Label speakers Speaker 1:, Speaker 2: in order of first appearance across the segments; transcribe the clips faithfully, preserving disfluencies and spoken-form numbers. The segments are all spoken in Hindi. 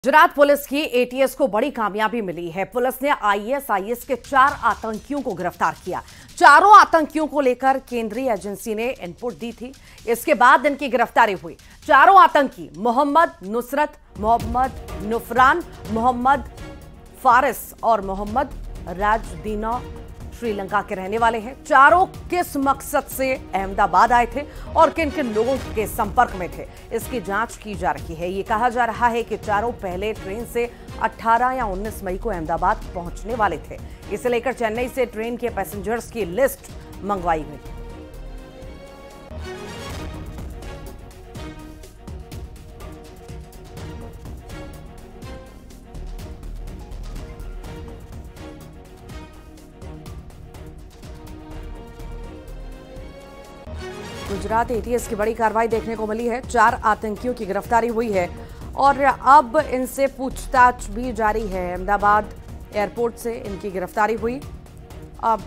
Speaker 1: गुजरात पुलिस की एटीएस को बड़ी कामयाबी मिली है। पुलिस ने आईएसआईएस के चार आतंकियों को गिरफ्तार किया। चारों आतंकियों को लेकर केंद्रीय एजेंसी ने इनपुट दी थी। इसके बाद इनकी गिरफ्तारी हुई। चारों आतंकी मोहम्मद नुसरत, मोहम्मद नुफरान, मोहम्मद फारिस और मोहम्मद राजदीना श्रीलंका के रहने वाले हैं। चारों किस मकसद से अहमदाबाद आए थे और किन किन लोगों के संपर्क में थे, इसकी जांच की जा रही है। ये कहा जा रहा है कि चारों पहले ट्रेन से अठारह या उन्नीस मई को अहमदाबाद पहुंचने वाले थे। इसे लेकर चेन्नई से ट्रेन के पैसेंजर्स की लिस्ट मंगवाई गई। गुजरात एटीएस की बड़ी कार्रवाई देखने को मिली है। चार आतंकियों की गिरफ्तारी हुई है और अब इनसे पूछताछ भी जारी है। अहमदाबाद एयरपोर्ट से इनकी गिरफ्तारी हुई। अब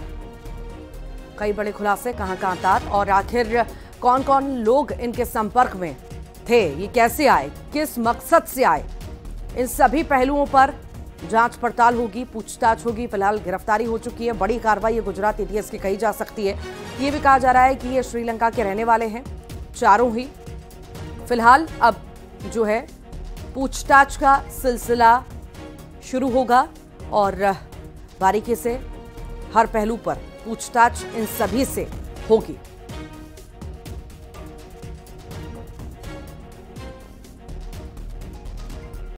Speaker 1: कई बड़े खुलासे, कहां कहां तात और आखिर कौन कौन लोग इनके संपर्क में थे, ये कैसे आए, किस मकसद से आए, इन सभी पहलुओं पर जांच पड़ताल होगी, पूछताछ होगी। फिलहाल गिरफ्तारी हो चुकी है। बड़ी कार्रवाई ये गुजरात एटीएस की कही जा सकती है। ये भी कहा जा रहा है कि ये श्रीलंका के रहने वाले हैं, चारों ही। फिलहाल अब जो है पूछताछ का सिलसिला शुरू होगा और बारीकी से हर पहलू पर पूछताछ इन सभी से होगी।